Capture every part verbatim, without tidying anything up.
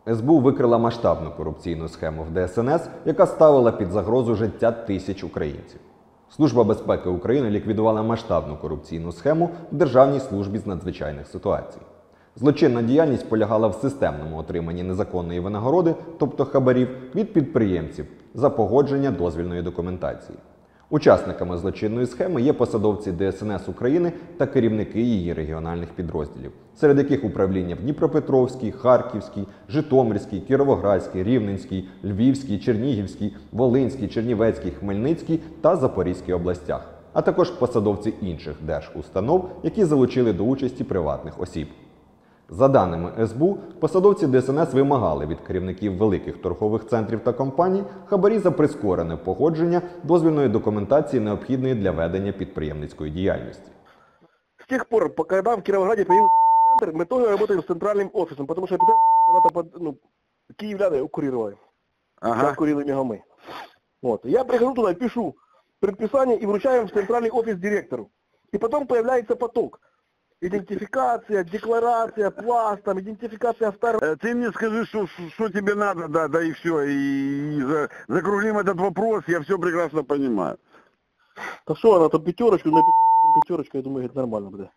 ес бе у викрила масштабну корупційну схему в де ес ен ес, яка ставила під загрозу життя тисяч українців. Служба безпеки України ліквідувала масштабну корупційну схему в Державній службі з надзвичайних ситуацій. Злочинна діяльність полягала в системному отриманні незаконної винагороди, тобто хабарів, від підприємців за погодження дозвільної документації. Учасниками злочинної схеми є посадовці де ес ен ес України та керівники її регіональних підрозділів, серед яких управління в Дніпропетровській, Харківській, Житомирській, Кіровоградській, Рівненській, Львівській, Чернігівській, Волинській, Чернівецькій, Хмельницькій та Запорізькій областях, а також посадовці інших держустанов, які залучили до участі приватних осіб. За даними ес бе у, посадовці де ес ен ес вимагали від керівників великих торгових центрів та компаній хабарі за прискорене погодження дозвільної документації, необхідної для ведення підприємницької діяльності. С тех пор, когда в Кировограде появился эпицентр, мы тоже работаем с центральным офисом, потому что эпицентр когда-то под, ну, киевляне курировали. Ага. Сейчас курили мегамы. Вот. Я прихожу туда, пишу предписание и вручаем в центральный офис директору. И потом появляется поток. Идентификация, декларация, пласт, там, идентификация вторая. Ты мне скажи, что, что тебе надо, да, да и все. И, и за, закруглим этот вопрос, я все прекрасно понимаю. Да что она, там пятерочку, на пятерочку, я думаю, это нормально будет.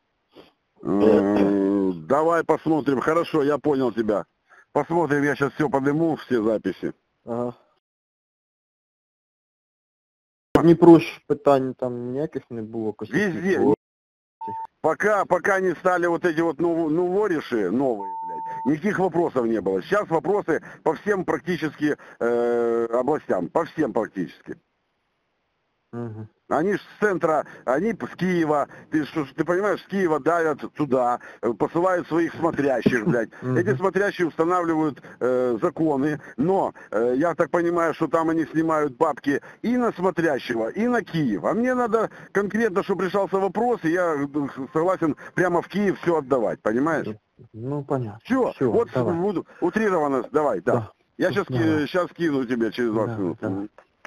Давай посмотрим. Хорошо, я понял тебя. Посмотрим, я сейчас все подниму, все записи. Ага. Не проще питань там ніяких не було. Везде. Пока, пока не стали вот эти вот ну, ну, вориши новые, блядь, никаких вопросов не было. Сейчас вопросы по всем практически э, областям, по всем практически. Угу. Они ж с центра, они с Киева, ты, что, ты понимаешь, с Киева давят туда, посылают своих смотрящих, блядь. Эти смотрящие устанавливают э, законы, но э, я так понимаю, что там они снимают бабки и на смотрящего, и на Киев. А мне надо конкретно, чтобы решался вопрос, и я согласен прямо в Киев все отдавать, понимаешь? Ну, понятно. Все, Все, вот давай. утрированно, давай, да. Да. Я сейчас, Давай. сейчас кину тебе через двадцать Да, минут. да.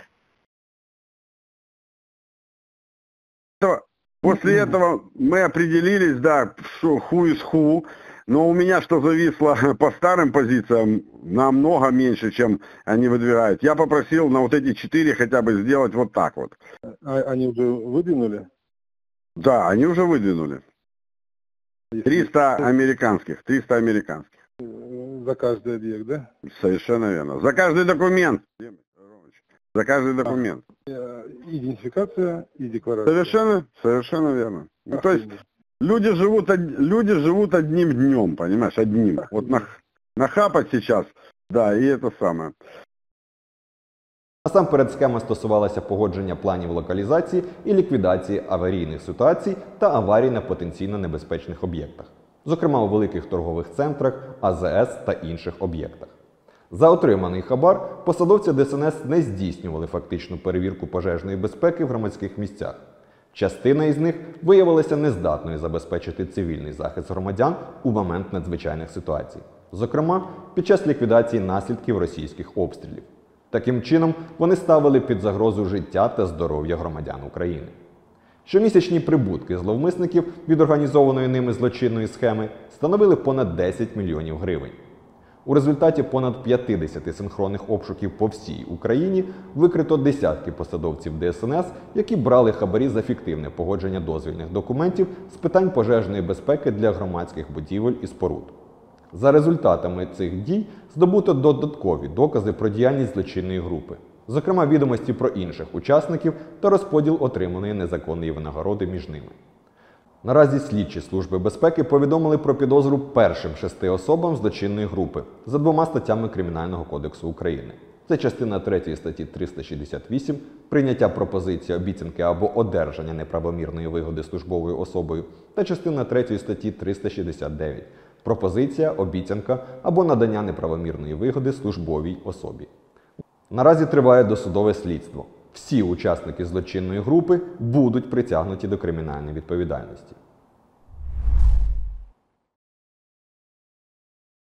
После этого мы определились, да, что who is who, но у меня что зависло по старым позициям намного меньше, чем они выдвигают. Я попросил на вот эти четыре хотя бы сделать вот так вот. А, они уже выдвинули? Да, они уже выдвинули. триста американских, триста американских. За каждый объект, да? Совершенно верно. За каждый документ. За каждый документ. Идентификация и декларация. Совершенно, совершенно верно. Ну, то есть люди живут, од- люди живут одним днем, понимаешь, одним. Вот нах- нахапать сейчас, да, и это самое. Насамперед схема стосувалася погодження планів локалізації і ліквідації аварійних ситуацій та аварій на потенційно небезпечних об'єктах, зокрема у великих торгових центрах, а зе ес та інших об'єктах. За отриманий хабар посадовці де ес ен ес не здійснювали фактичну перевірку пожежної безпеки в громадських місцях. Частина із них виявилася нездатною забезпечити цивільний захист громадян у момент надзвичайних ситуацій, зокрема під час ліквідації наслідків російських обстрілів. Таким чином, вони ставили під загрозу життя та здоров'я громадян України. Щомісячні прибутки зловмисників від організованої ними злочинної схеми становили понад десять мільйонів гривень. У результаті понад п'ятдесят синхронних обшуків по всій Україні викрито десятки посадовців де ес ен ес, які брали хабарі за фіктивне погодження дозвільних документів з питань пожежної безпеки для громадських будівель і споруд. За результатами цих дій здобуто додаткові докази про діяльність злочинної групи, зокрема відомості про інших учасників та розподіл отриманої незаконної винагороди між ними. Наразі слідчі Служби безпеки повідомили про підозру першим шести особам злочинної групи за двома статтями Кримінального кодексу України. Це частина третя статті триста шістдесят вісім «Прийняття пропозиції, обіцянки або одержання неправомірної вигоди службовою особою» та частина третя статті триста шістдесят дев'ять «Пропозиція, обіцянка або надання неправомірної вигоди службовій особі». Наразі триває досудове слідство. Всі учасники злочинної групи будуть притягнуті до кримінальної відповідальності.